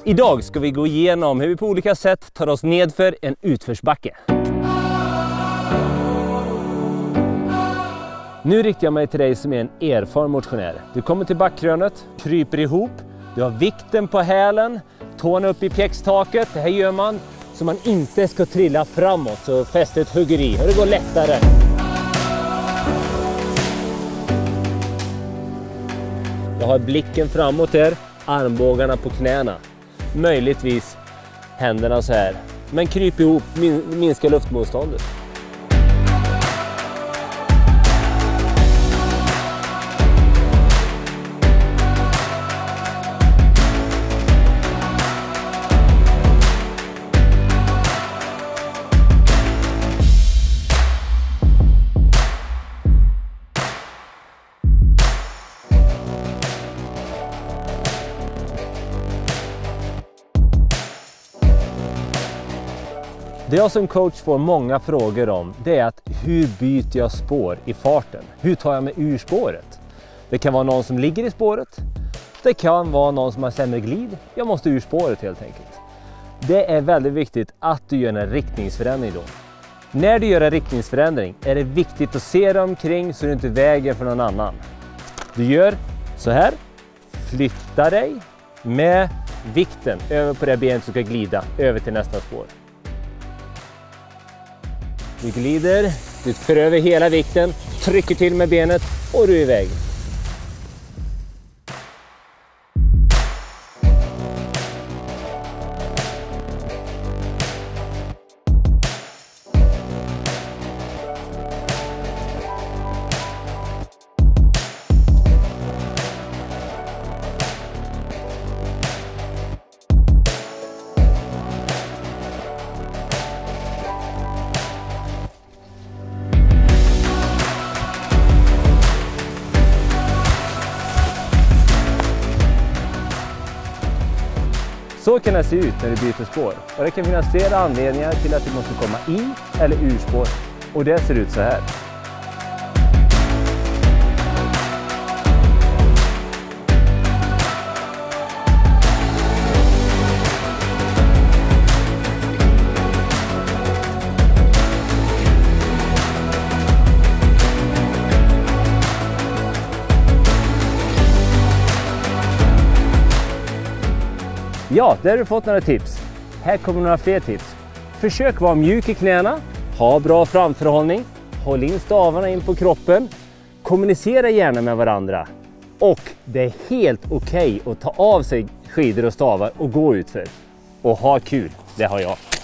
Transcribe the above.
Idag ska vi gå igenom hur vi på olika sätt tar oss nedför en utförsbacke. Nu riktar jag mig till dig som är en erfaren motionär. Du kommer till backkrönet, kryper ihop, du har vikten på hälen, tårna upp i pjäxtaket. Det här gör man så man inte ska trilla framåt, så fästet hugger i och det går lättare. Jag har blicken framåt där, armbågarna på knäna. Möjligtvis händerna så här. Men kryp ihop, minska luftmotståndet. Det jag som coach får många frågor om, det är att hur byter jag spår i farten? Hur tar jag mig ur spåret? Det kan vara någon som ligger i spåret. Det kan vara någon som har sämre glid. Jag måste ur spåret helt enkelt. Det är väldigt viktigt att du gör en riktningsförändring då. När du gör en riktningsförändring är det viktigt att se dig omkring så du inte väger för någon annan. Du gör så här. Flytta dig med vikten över på det benet som ska glida över till nästa spår. Du glider, du för över hela vikten, trycker till med benet och du är iväg. Så kan det se ut när du byter spår. Och det kan finnas flera anledningar till att du måste komma i eller ur spår. Och det ser ut så här. Ja, där har du fått några tips. Här kommer några fler tips. Försök vara mjuk i knäna, ha bra framförhållning, håll in stavarna in på kroppen, kommunicera gärna med varandra. Och det är helt okej att ta av sig skidor och stavar och gå utför. Och ha kul, det har jag.